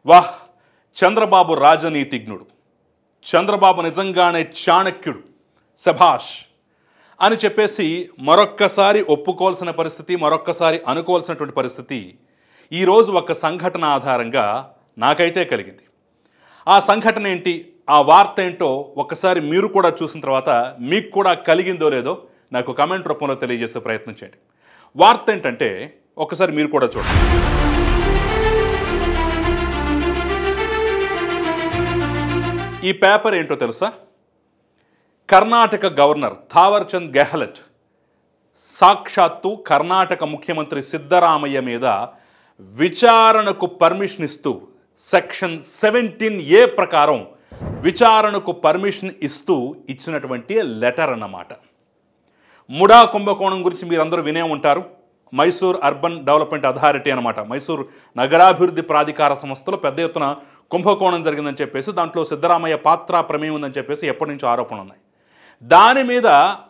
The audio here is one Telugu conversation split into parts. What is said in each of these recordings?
వాహ్, చంద్రబాబు రాజనీతిజ్ఞుడు, చంద్రబాబు నిజంగానే చాణక్యుడు, శభాష్ అని చెప్పేసి మరొక్కసారి ఒప్పుకోవాల్సిన పరిస్థితి, మరొక్కసారి అనుకోవాల్సినటువంటి పరిస్థితి ఈరోజు ఒక సంఘటన ఆధారంగా నాకైతే కలిగింది. ఆ సంఘటన ఏంటి, ఆ వార్త ఏంటో ఒక్కసారి మీరు కూడా చూసిన తర్వాత మీకు కూడా కలిగిందో లేదో నాకు కమెంట్ రూపంలో తెలియజేసే ప్రయత్నం చేయండి. వార్త ఏంటంటే ఒక్కసారి మీరు కూడా చూడండి. ఈ పేపర్ ఏంటో తెలుసా? కర్ణాటక గవర్నర్ థావర్చంద్ గెహ్లట్ సాక్షాత్తు కర్ణాటక ముఖ్యమంత్రి సిద్ధరామయ్య మీద విచారణకు పర్మిషన్ ఇస్తూ సెక్షన్ 17A ప్రకారం విచారణకు పర్మిషన్ ఇస్తూ ఇచ్చినటువంటి లెటర్ అన్నమాట. ముడా కుంభకోణం గురించి మీరందరూ వినే ఉంటారు. మైసూర్ అర్బన్ డెవలప్మెంట్ అథారిటీ అనమాట, మైసూర్ నగరాభివృద్ధి ప్రాధికార సంస్థలో పెద్ద ఎత్తున కుంభకోణం జరిగిందని చెప్పేసి, దాంట్లో సిద్ధరామయ్య పాత్ర ప్రమేయం ఉందని చెప్పేసి ఎప్పటి నుంచో ఆరోపణలు ఉన్నాయి. దాని మీద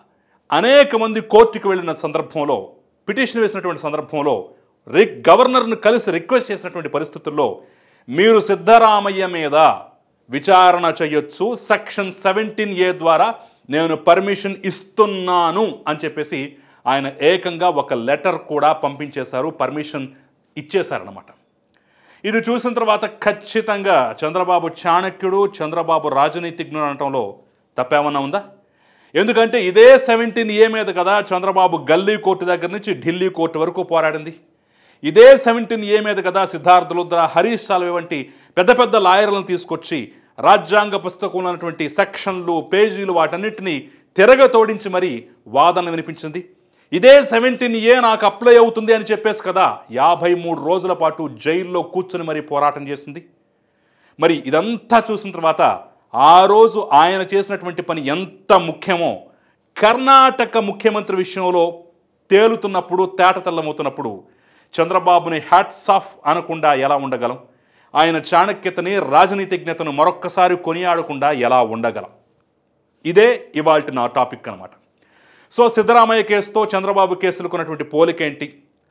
అనేక మంది కోర్టుకు వెళ్ళిన సందర్భంలో, పిటిషన్ వేసినటువంటి సందర్భంలో గవర్నర్ను కలిసి రిక్వెస్ట్ చేసినటువంటి పరిస్థితుల్లో మీరు సిద్ధరామయ్య మీద విచారణ చేయొచ్చు, సెక్షన్ 17A ద్వారా నేను పర్మిషన్ ఇస్తున్నాను అని చెప్పేసి ఆయన ఏకంగా ఒక లెటర్ కూడా పంపించేశారు, పర్మిషన్ ఇచ్చేశారనమాట. ఇది చూసిన తర్వాత ఖచ్చితంగా చంద్రబాబు చాణక్యుడు, చంద్రబాబు రాజనీతిజ్ఞుడు అనటంలో తప్పేమన్నా ఉందా? ఎందుకంటే ఇదే 17A మీద కదా చంద్రబాబు గల్లీ కోర్టు దగ్గర నుంచి ఢిల్లీ కోర్టు వరకు పోరాడింది. ఇదే 17A మీద కదా సిద్ధార్థ లుద్ర, హరీష్ సాల్వే వంటి పెద్ద పెద్ద లాయర్లను తీసుకొచ్చి రాజ్యాంగ పుస్తకంలో ఉన్నటువంటి సెక్షన్లు, పేజీలు వాటన్నిటినీ తిరగతోడించి మరీ వాదన వినిపించింది. ఇదే 17A నాకు అప్లై అవుతుంది అని చెప్పేసి కదా 53 రోజుల పాటు జైల్లో కూర్చుని మరీ పోరాటం చేసింది. మరి ఇదంతా చూసిన తర్వాత ఆ రోజు ఆయన చేసినటువంటి పని ఎంత ముఖ్యమో, కర్ణాటక ముఖ్యమంత్రి విషయంలో తేలుతున్నప్పుడు, తేటతెల్లమవుతున్నప్పుడు చంద్రబాబుని హ్యాట్స్ ఆఫ్ అనకుండా ఎలా ఉండగలం? ఆయన చాణక్యతని, రాజనీతిజ్ఞతను మరొక్కసారి కొనియాడకుండా ఎలా ఉండగలం? ఇదే ఇవాల్టి నా టాపిక్ అనమాట. సో సిద్ధరామయ్య కేసుతో చంద్రబాబు కేసులకు ఉన్నటువంటి పోలికేంటి,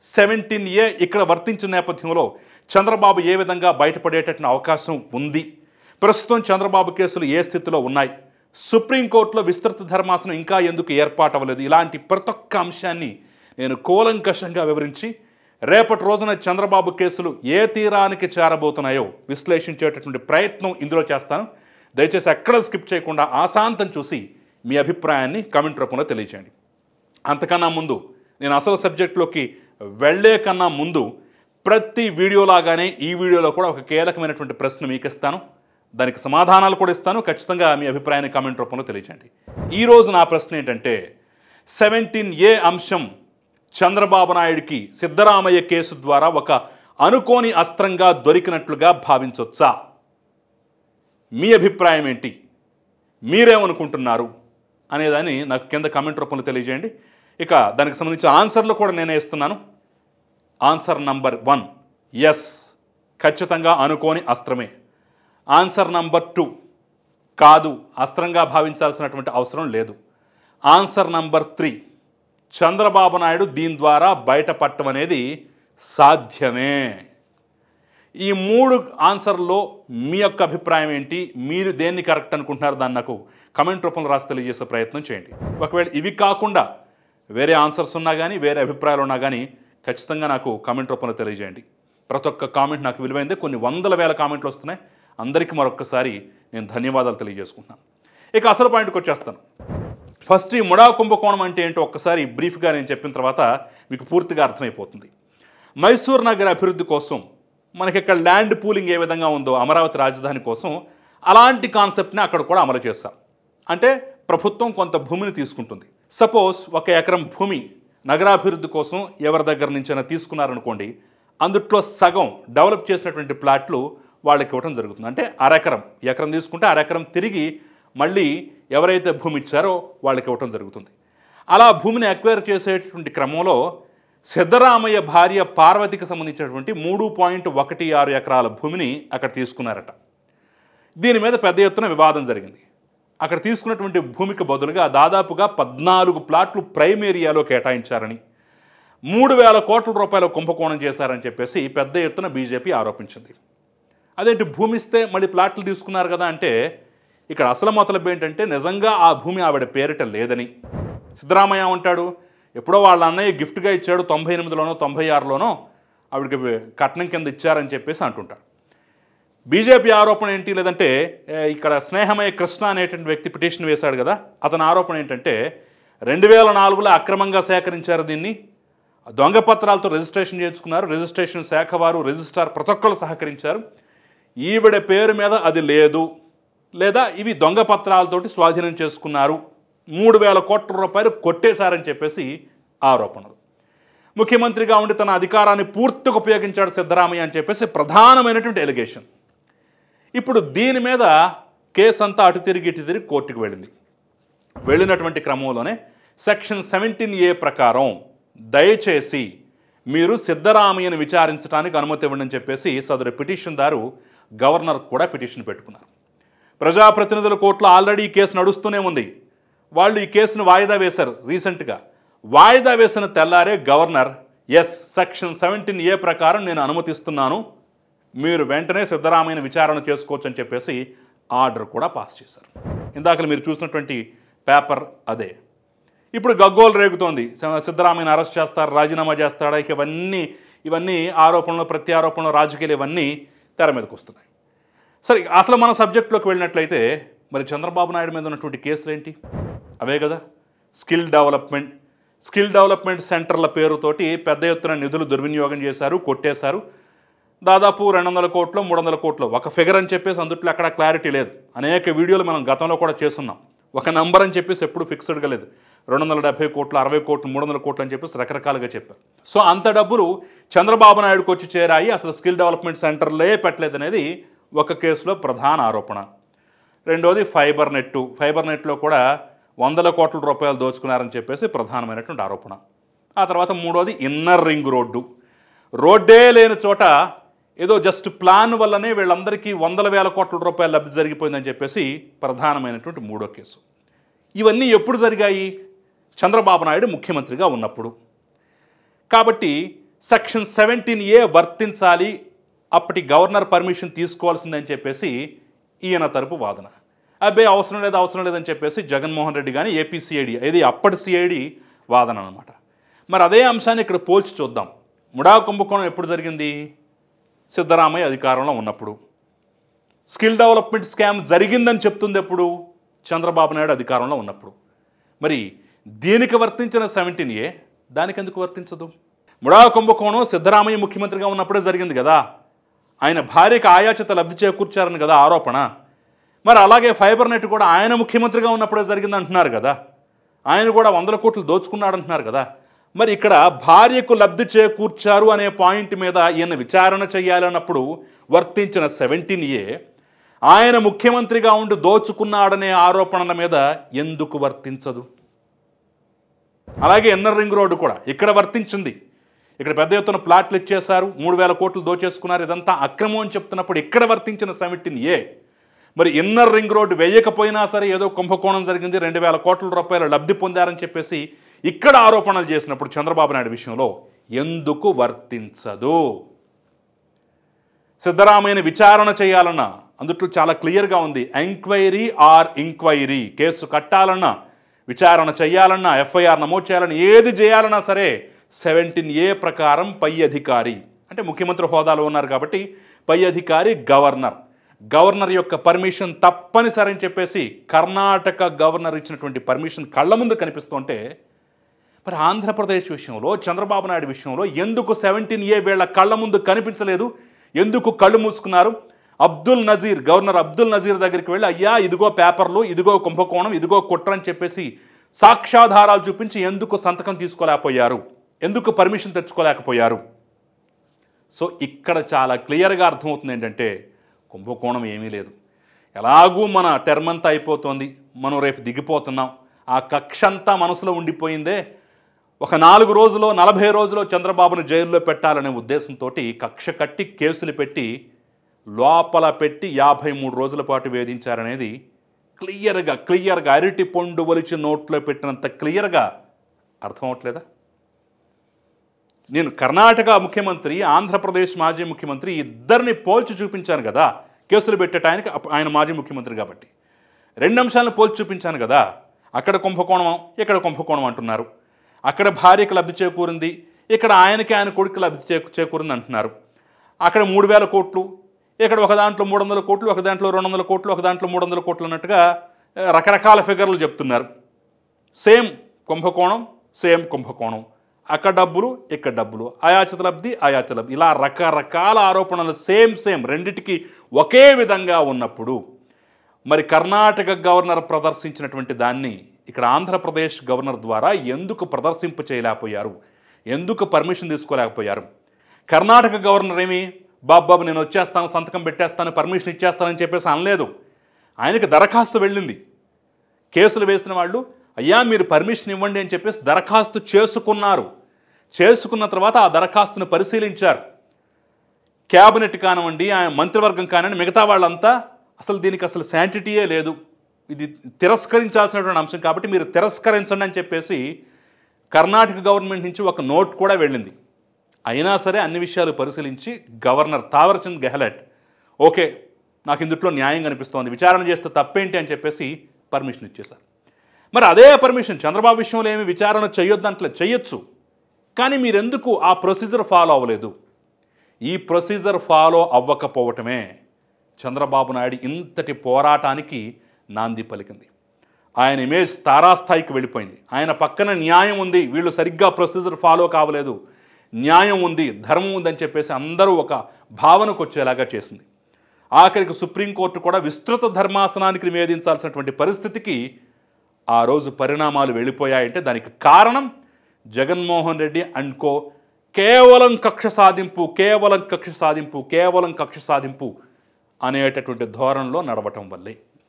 17A ఇక్కడ వర్తించిన నేపథ్యంలో చంద్రబాబు ఏ విధంగా బయటపడేటటువంటి అవకాశం ఉంది, ప్రస్తుతం చంద్రబాబు కేసులు ఏ స్థితిలో ఉన్నాయి, సుప్రీంకోర్టులో విస్తృత ధర్మాసనం ఇంకా ఎందుకు ఏర్పాటు అవ్వలేదు, ఇలాంటి ప్రతి ఒక్క అంశాన్ని నేను కూలంకషంగా వివరించి రేపటి రోజున చంద్రబాబు కేసులు ఏ తీరానికి చేరబోతున్నాయో విశ్లేషించేటటువంటి ప్రయత్నం ఇందులో చేస్తాను. దయచేసి ఎక్కడ స్కిప్ చేయకుండా ఆశాంతం చూసి మీ అభిప్రాయాన్ని కామెంట్ రూపంలో తెలియజేయండి. అంతకన్నా ముందు, నేను అసలు సబ్జెక్టులోకి వెళ్లే కన్నా ముందు ప్రతి వీడియోలాగానే ఈ వీడియోలో కూడా ఒక కీలకమైనటువంటి ప్రశ్న మీకు ఇస్తాను, దానికి సమాధానాలు కూడా ఇస్తాను. ఖచ్చితంగా మీ అభిప్రాయాన్ని కామెంట్ రూపంలో తెలియజేయండి. ఈరోజు నా ప్రశ్న ఏంటంటే 17A అంశం చంద్రబాబు నాయుడికి సిద్ధరామయ్య కేసు ద్వారా ఒక అనుకోని అస్త్రంగా దొరికినట్లుగా భావించవచ్చా? మీ అభిప్రాయం ఏంటి, మీరేమనుకుంటున్నారు అనేదాన్ని నాకు కింద కామెంట్ రూపంలో తెలియజేయండి. ఇక దానికి సంబంధించిన ఆన్సర్లు కూడా నేనే ఇస్తున్నాను. ఆన్సర్ నంబర్ 1 ఎస్, ఖచ్చితంగా అనుకోని అస్త్రమే. ఆన్సర్ నంబర్ 2 కాదు, అస్త్రంగా భావించాల్సినటువంటి అవసరం లేదు. ఆన్సర్ నంబర్ 3 చంద్రబాబు నాయుడు దీని ద్వారా బయటపడటం అనేది సాధ్యమే. ఈ 3 ఆన్సర్లో మీ యొక్క అభిప్రాయం ఏంటి, మీరు దేన్ని కరెక్ట్ అనుకుంటున్నారు, దాన్ని నాకు కమెంట్ రూపంలో రాసి తెలియజేసే ప్రయత్నం చేయండి. ఒకవేళ ఇవి కాకుండా వేరే ఆన్సర్స్ ఉన్నా కానీ, వేరే అభిప్రాయాలు ఉన్నా కానీ ఖచ్చితంగా నాకు కామెంట్ రూపంలో తెలియజేయండి. ప్రతి ఒక్క కామెంట్ నాకు విలువైందే, కొన్ని వందల వేల కామెంట్లు వస్తున్నాయి. అందరికీ మరొక్కసారి నేను ధన్యవాదాలు తెలియజేసుకుంటున్నాను. ఇక అసలు పాయింట్కి వచ్చేస్తాను. ఫస్ట్ ఈ ముడా కుంభకోణం అంటే ఏంటో ఒక్కసారి బ్రీఫ్గా నేను చెప్పిన తర్వాత మీకు పూర్తిగా అర్థమైపోతుంది. మైసూర్ నగర అభివృద్ధి కోసం మనకి ఇక్కడ ల్యాండ్ పూలింగ్ ఏ విధంగా ఉందో అమరావతి రాజధాని కోసం, అలాంటి కాన్సెప్ట్ని అక్కడ కూడా అమలు చేస్తాం. అంటే ప్రభుత్వం కొంత భూమిని తీసుకుంటుంది. సపోజ్ 1 ఎకరం భూమి నగరాభివృద్ధి కోసం ఎవరి దగ్గర నుంచైనా తీసుకున్నారనుకోండి, అందుట్లో సగం డెవలప్ చేసినటువంటి ప్లాట్లు వాళ్ళకి ఇవ్వడం జరుగుతుంది. అంటే ఎకరం తీసుకుంటే ఎకరం తిరిగి మళ్ళీ ఎవరైతే భూమి ఇచ్చారో వాళ్ళకి ఇవ్వటం జరుగుతుంది. అలా భూమిని అక్వైర్ చేసేటువంటి క్రమంలో సిద్ధరామయ్య భార్య పార్వతికి సంబంధించినటువంటి 3.16 ఎకరాల భూమిని అక్కడ తీసుకున్నారట. దీని మీద పెద్ద ఎత్తున వివాదం జరిగింది. అక్కడ తీసుకున్నటువంటి భూమికి బదులుగా దాదాపుగా 14 ప్లాట్లు ప్రైమ్ ఏరియాలో కేటాయించారని, 3,000 కోట్ల రూపాయల కుంభకోణం చేశారని చెప్పేసి పెద్ద ఎత్తున బీజేపీ ఆరోపించింది. అదేంటి భూమి ఇస్తే మళ్ళీ ప్లాట్లు తీసుకున్నారు కదా అంటే ఇక్కడ అసలు మొదలబ్ ఏంటంటే నిజంగా ఆ భూమి ఆవిడ పేరిట లేదని సిద్ధరామయ్య ఉంటాడు. ఎప్పుడో వాళ్ళ అన్నయ్య గిఫ్ట్గా ఇచ్చాడు 98లోనో 96లోనో ఆవిడకి కట్నం కింద ఇచ్చారని చెప్పేసి అంటుంటాడు. బీజేపీ ఆరోపణ ఏంటి, లేదంటే ఇక్కడ స్నేహమయ్య కృష్ణ అనేటువంటి వ్యక్తి పిటిషన్ వేశాడు కదా, అతని ఆరోపణ ఏంటంటే 2004లో అక్రమంగా సేకరించారు, దీన్ని దొంగ పత్రాలతో రిజిస్ట్రేషన్ చేయించుకున్నారు, రిజిస్ట్రేషన్ శాఖ వారు రిజిస్ట్రార్ ప్రతి ఒక్కరు సహకరించారు, ఈవిడ పేరు మీద అది లేదు, లేదా ఇవి దొంగ పత్రాలతోటి స్వాధీనం చేసుకున్నారు, 3000 కోట్ల రూపాయలు కొట్టేశారని చెప్పేసి ఆరోపణలు. ముఖ్యమంత్రిగా ఉండి తన అధికారాన్ని పూర్తిగా ఉపయోగించాడు సిద్ధరామయ్య అని చెప్పేసి ప్రధానమైనటువంటి ఎలిగేషన్. ఇప్పుడు దీని మీద కేసు అంతా అటు తిరిగి ఇటు తిరిగి కోర్టుకు వెళ్ళింది. వెళ్ళినటువంటి క్రమంలోనే సెక్షన్ 17A ప్రకారం దయచేసి మీరు సిద్ధరామయ్యను విచారించడానికి అనుమతి ఇవ్వండి అని చెప్పేసి సదరు పిటిషన్దారు గవర్నర్ కూడా పిటిషన్ పెట్టుకున్నారు. ప్రజాప్రతినిధుల కోర్టులో ఆల్రెడీ ఈ కేసు నడుస్తూనే ఉంది. వాళ్ళు ఈ కేసును వాయిదా వేశారు రీసెంట్గా. వాయిదా వేసిన తెల్లారే గవర్నర్ సెక్షన్ 17A ప్రకారం నేను అనుమతిస్తున్నాను, మీరు వెంటనే సిద్ధరామయ్యను విచారణ చేసుకోవచ్చు అని చెప్పేసి ఆర్డర్ కూడా పాస్ చేశారు. ఇందాక మీరు చూసినటువంటి పేపర్ అదే. ఇప్పుడు గగ్గోలు రేగుతోంది, సిద్ధరామయ్యను అరెస్ట్ చేస్తారు, రాజీనామా చేస్తాడా, ఇవన్నీ ఆరోపణలు ప్రత్యారోపణలు రాజకీయాలు ఇవన్నీ తెర మీదకి వస్తున్నాయి. సరే, అసలు మన సబ్జెక్టులోకి వెళ్ళినట్లయితే మరి చంద్రబాబు నాయుడు మీద ఉన్నటువంటి కేసులు ఏంటి? అవే కదా, స్కిల్ డెవలప్మెంట్ సెంటర్ల పేరుతోటి పెద్ద ఎత్తున నిధులు దుర్వినియోగం చేశారు, కొట్టేశారు. దాదాపు 200 కోట్లు 300 కోట్లు ఒక ఫిగర్ అని చెప్పేసి అందుట్లో అక్కడ క్లారిటీ లేదు. అనేక వీడియోలు మనం గతంలో కూడా చేస్తున్నాం. ఒక నంబర్ అని చెప్పేసి ఎప్పుడు ఫిక్స్డ్గా లేదు. 270 కోట్లు 60 కోట్లు 300 కోట్లు అని చెప్పేసి రకరకాలుగా చెప్పారు. సో అంత డబ్బులు చంద్రబాబు నాయుడుకి వచ్చి చేరాయి, అసలు స్కిల్ డెవలప్మెంట్ సెంటర్లే పెట్టలేదు అనేది ఒక కేసులో ప్రధాన ఆరోపణ. రెండోది ఫైబర్ నెట్లో కూడా 100 కోట్ల రూపాయలు దోచుకున్నారని చెప్పేసి ప్రధానమైనటువంటి ఆరోపణ. ఆ తర్వాత మూడోది ఇన్నర్ రింగ్ రోడ్డే లేని చోట ఏదో జస్ట్ ప్లాన్ వల్లనే వీళ్ళందరికీ 100,000 కోట్ల రూపాయల లబ్ధి జరిగిపోయిందని చెప్పేసి ప్రధానమైనటువంటి మూడో కేసు. ఇవన్నీ ఎప్పుడు జరిగాయి? చంద్రబాబు నాయుడు ముఖ్యమంత్రిగా ఉన్నప్పుడు. కాబట్టి సెక్షన్ 17A వర్తించాలి, అప్పటి గవర్నర్ పర్మిషన్ తీసుకోవాల్సిందని చెప్పేసి ఈయన తరపు వాదన. అవసరం లేదని చెప్పేసి జగన్మోహన్ రెడ్డి కానీ ఏపీసీఐడి, ఇది అప్పటి సిఐడి వాదన అనమాట. మరి అదే అంశాన్ని ఇక్కడ పోల్చి చూద్దాం. ముడా కుంభకోణం ఎప్పుడు జరిగింది? సిద్ధరామయ్య అధికారంలో ఉన్నప్పుడు. స్కిల్ డెవలప్మెంట్ స్కామ్ జరిగిందని చెప్తుంది ఎప్పుడు? చంద్రబాబు నాయుడు అధికారంలో ఉన్నప్పుడు. మరి దీనికి వర్తించిన 17A దానికి ఎందుకు వర్తించదు? ముడా కుంభకోణం సిద్ధరామయ్య ముఖ్యమంత్రిగా ఉన్నప్పుడే జరిగింది కదా, ఆయన భార్యకు ఆయాచిత లబ్ధి చేకూర్చారని కదా ఆరోపణ. మరి అలాగే ఫైబర్ నెట్ కూడా ఆయన ముఖ్యమంత్రిగా ఉన్నప్పుడే జరిగింది అంటున్నారు కదా, ఆయన కూడా 100 కోట్లు దోచుకున్నాడు అంటున్నారు కదా. మరి ఇక్కడ భార్యకు లబ్ధి చేకూర్చారు అనే పాయింట్ మీద ఈయన విచారణ చేయాలన్నప్పుడు వర్తించిన 17A ఆయన ముఖ్యమంత్రిగా ఉండి దోచుకున్నాడనే ఆరోపణల మీద ఎందుకు వర్తించదు? అలాగే ఇన్నర్ రింగ్ రోడ్డు కూడా ఇక్కడ వర్తించింది. ఇక్కడ పెద్ద ఎత్తున ప్లాట్లు ఇచ్చేశారు, 3,000 కోట్లు దోచేసుకున్నారు, ఇదంతా అక్రమం అని చెప్తున్నప్పుడు ఇక్కడ వర్తించిన 17A మరి ఇన్నర్ రింగ్ రోడ్డు వేయకపోయినా సరే ఏదో కుంభకోణం జరిగింది, 2,000 కోట్ల రూపాయలు లబ్ధి పొందారని చెప్పేసి ఇక్కడ ఆరోపణలు చేసినప్పుడు చంద్రబాబు నాయుడు విషయంలో ఎందుకు వర్తించదు? సిద్ధరామయ్యని విచారణ చేయాలన్నా అందుట్లో చాలా క్లియర్గా ఉంది, ఎంక్వైరీ కేసు కట్టాలన్నా, విచారణ చేయాలన్నా, ఎఫ్ఐఆర్ నమోదు చేయాలన్నా, ఏది చేయాలన్నా సరే 17A ప్రకారం పై అధికారి అంటే ముఖ్యమంత్రి హోదాలో ఉన్నారు కాబట్టి పై అధికారి గవర్నర్ యొక్క పర్మిషన్ తప్పనిసరి అని చెప్పేసి కర్ణాటక గవర్నర్ ఇచ్చినటువంటి పర్మిషన్ కళ్ళ ముందు కనిపిస్తుంటే మరి ఆంధ్రప్రదేశ్ విషయంలో చంద్రబాబు నాయుడు విషయంలో ఎందుకు 17A వీళ్ళ కళ్ళ ముందు కనిపించలేదు? ఎందుకు కళ్ళు మూసుకున్నారు? గవర్నర్ అబ్దుల్ నజీర్ దగ్గరికి వెళ్ళి అయ్యా ఇదిగో పేపర్లు, ఇదిగో కుంభకోణం, ఇదిగో కుట్ర అని చెప్పేసి సాక్ష్యాధారాలు చూపించి ఎందుకు సంతకం తీసుకోలేకపోయారు? ఎందుకు పర్మిషన్ తెచ్చుకోలేకపోయారు? సో ఇక్కడ చాలా క్లియర్గా అర్థమవుతుంది ఏంటంటే కుంభకోణం ఏమీ లేదు. ఎలాగూ మన టర్మ్ అంతా అయిపోతుంది, మనం రేపు దిగిపోతున్నాం, ఆ కక్షంతా మనసులో ఉండిపోయిందే. ఒక 4 రోజులో 40 రోజులో చంద్రబాబును జైల్లో పెట్టాలనే ఉద్దేశంతో కక్ష కట్టి కేసులు పెట్టి లోపల పెట్టి 53 రోజుల పాటు వేధించారనేది క్లియర్గా అరటి పండు వలిచి నోట్లో పెట్టినంత క్లియర్గా అర్థం అవట్లేదా? నేను కర్ణాటక ముఖ్యమంత్రి, ఆంధ్రప్రదేశ్ మాజీ ముఖ్యమంత్రి ఇద్దరిని పోల్చి చూపించాను కదా, కేసులు పెట్టేటానికి ఆయన మాజీ ముఖ్యమంత్రి కాబట్టి 2 అంశాలను పోల్చి చూపించాను కదా. అక్కడ కుంభకోణం, ఇక్కడ కుంభకోణం అంటున్నారు. అక్కడ భార్యకు లబ్ధి చేకూరింది, ఇక్కడ ఆయన కొడుకు లబ్ధి చేకూరింది అంటున్నారు. అక్కడ 3,000 కోట్లు, ఇక్కడ ఒక దాంట్లో 300 కోట్లు, ఒక దాంట్లో 200 కోట్లు, ఒక దాంట్లో 300 కోట్లు అన్నట్టుగా రకరకాల ఫిగర్లు చెప్తున్నారు. సేమ్ కుంభకోణం, సేమ్ కుంభకోణం, అక్కడ డబ్బులు, ఇక్కడ డబ్బులు, అయాచిత లబ్ధి, అయాచిత లబ్ధి, ఇలా రకరకాల ఆరోపణలు సేమ్ రెండిటికి ఒకే విధంగా ఉన్నప్పుడు మరి కర్ణాటక గవర్నర్ ప్రదర్శించినటువంటి దాన్ని ఇక్కడ ఆంధ్రప్రదేశ్ గవర్నర్ ద్వారా ఎందుకు ప్రదర్శింప చేయలేకపోయారు, ఎందుకు పర్మిషన్ తీసుకోలేకపోయారు? కర్ణాటక గవర్నర్ ఏమి బాబాబు నేను వచ్చేస్తాను, సంతకం పెట్టేస్తాను, పర్మిషన్ ఇచ్చేస్తానని చెప్పేసి అనలేదు. ఆయనకి దరఖాస్తు వెళ్ళింది. కేసులు వేసిన వాళ్ళు అయ్యా మీరు పర్మిషన్ ఇవ్వండి అని చెప్పేసి దరఖాస్తు చేసుకున్నారు. చేసుకున్న తర్వాత ఆ దరఖాస్తును పరిశీలించారు. క్యాబినెట్ కానివ్వండి, ఆయన మంత్రివర్గం కానివ్వండి, మిగతా వాళ్ళంతా అసలు దీనికి అసలు శాంటిటీయే లేదు, ఇది తిరస్కరించాల్సినటువంటి అంశం కాబట్టి మీరు తిరస్కరించండి అని చెప్పేసి కర్ణాటక గవర్నమెంట్ నుంచి ఒక నోట్ కూడా వెళ్ళింది. అయినా సరే అన్ని విషయాలు పరిశీలించి గవర్నర్ తావర్చంద్ గెహ్లట్ ఓకే నాకు ఇందుట్లో న్యాయం కనిపిస్తోంది, విచారణ చేస్తే తప్పేంటి అని చెప్పేసి పర్మిషన్ ఇచ్చేశారు. మరి అదే పర్మిషన్ చంద్రబాబు విషయంలో ఏమి విచారణ చేయొద్దంటే చేయొచ్చు, కానీ మీరెందుకు ఆ ప్రొసీజర్ ఫాలో అవ్వలేదు? ఈ ప్రొసీజర్ ఫాలో అవ్వకపోవటమే చంద్రబాబు నాయుడు ఇంతటి పోరాటానికి నాంది పలికింది. ఆయన ఇమేజ్ తారాస్థాయికి వెళ్ళిపోయింది. ఆయన పక్కన న్యాయం ఉంది, వీళ్ళు సరిగ్గా ప్రొసీజర్ ఫాలో కావలేదు, న్యాయం ఉంది, ధర్మం ఉందని చెప్పేసి అందరూ ఒక భావనకు వచ్చేలాగా చేసింది. ఆఖరికి సుప్రీంకోర్టు కూడా విస్తృత ధర్మాసనానికి నివేదించాల్సినటువంటి పరిస్థితికి ఆ రోజు పరిణామాలు వెళ్ళిపోయాయంటే దానికి కారణం జగన్మోహన్ రెడ్డి అండ్ కో కేవలం కక్ష సాధింపు, కేవలం కక్ష సాధింపు, కేవలం కక్ష సాధింపు అనేటటువంటి ధోరణిలో నడవటం వల్లే.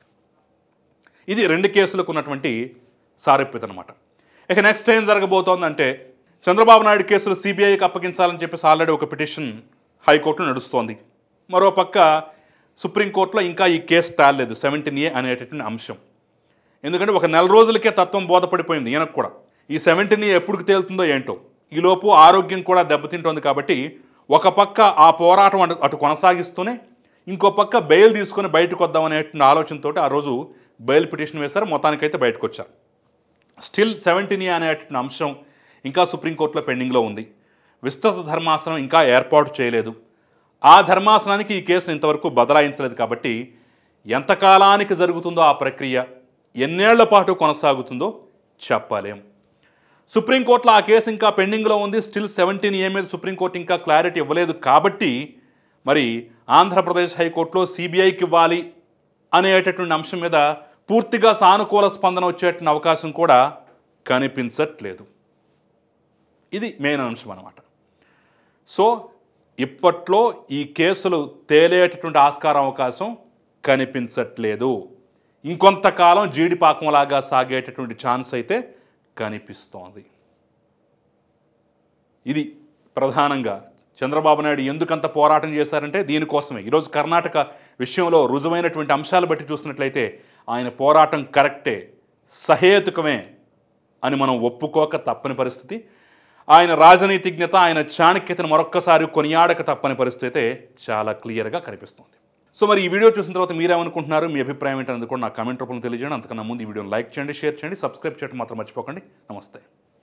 ఇది 2 కేసులకు ఉన్నటువంటి సారూప్యత అనమాట. ఇక నెక్స్ట్ ఏం జరగబోతోందంటే చంద్రబాబు నాయుడు కేసులు సిబిఐకి అప్పగించాలని చెప్పేసి ఆల్రెడీ ఒక పిటిషన్ హైకోర్టులో నడుస్తోంది. మరోపక్క సుప్రీంకోర్టులో ఇంకా ఈ కేసు తేలలేదు 17A అనేటటువంటి అంశం. ఎందుకంటే ఒక 4 రోజులకే తత్వం బోధపడిపోయింది ఈయనకు కూడా. ఈ 17A ఎప్పుడు తేలుతుందో ఏంటో. ఈలోపు ఆరోగ్యం కూడా దెబ్బతింటోంది కాబట్టి ఒక పక్క ఆ పోరాటం అటు కొనసాగిస్తూనే ఇంకో పక్క బెయిల్ తీసుకొని బయటకు వద్దామనేటువంటి ఆలోచనతో ఆ రోజు బెయిల్ పిటిషన్ వేశారు. మొత్తానికైతే బయటకు వచ్చారు. స్టిల్ 17A అనేటువంటి అంశం ఇంకా సుప్రీంకోర్టులో పెండింగ్లో ఉంది. విస్తృత ధర్మాసనం ఇంకా ఏర్పాటు చేయలేదు. ఆ ధర్మాసనానికి ఈ కేసును ఇంతవరకు బదలాయించలేదు కాబట్టి ఎంతకాలానికి జరుగుతుందో ఆ ప్రక్రియ, ఎన్నేళ్ల పాటు కొనసాగుతుందో చెప్పలేం. సుప్రీంకోర్టులో ఆ కేసు ఇంకా పెండింగ్లో ఉంది. స్టిల్ 17A మీద సుప్రీంకోర్టు ఇంకా క్లారిటీ ఇవ్వలేదు కాబట్టి మరి ఆంధ్రప్రదేశ్ హైకోర్టులో సిబిఐకి ఇవ్వాలి అనేటటువంటి అంశం మీద పూర్తిగా సానుకూల స్పందన వచ్చేటువంటి అవకాశం కూడా కనిపించట్లేదు. ఇది మెయిన్ అంశం అన్నమాట. సో ఇప్పట్లో ఈ కేసులు తేలేటటువంటి ఆస్కారం అవకాశం కనిపించట్లేదు. ఇంకొంతకాలం జీడిపాకంలాగా సాగేటటువంటి ఛాన్స్ అయితే కనిపిస్తోంది. ఇది ప్రధానంగా చంద్రబాబు నాయుడు ఎందుకంత పోరాటం చేశారంటే దీనికోసమే. ఈరోజు కర్ణాటక విషయంలో రుజువైనటువంటి అంశాలు బట్టి చూసినట్లయితే ఆయన పోరాటం కరెక్టే, సహేతుకమే అని మనం ఒప్పుకోక తప్పని పరిస్థితి. ఆయన రాజనీతిజ్ఞత, ఆయన చాణక్యతను మరొక్కసారి కొనియాడక తప్పని పరిస్థితి అయితే చాలా క్లియర్గా కనిపిస్తుంది. సో మరి ఈ వీడియో చూసిన తర్వాత మీరేమనుకుంటున్నారు, మీ అభిప్రాయం ఏంటనేది కూడా నా కామెంట్ రూపంలో తెలియజేయండి. అంతకన్నా ముందు ఈ వీడియోని లైక్ చేయండి, షేర్ చేయండి, సబ్స్క్రైబ్ చేయడం మాత్రం మర్చిపోకండి. నమస్తే.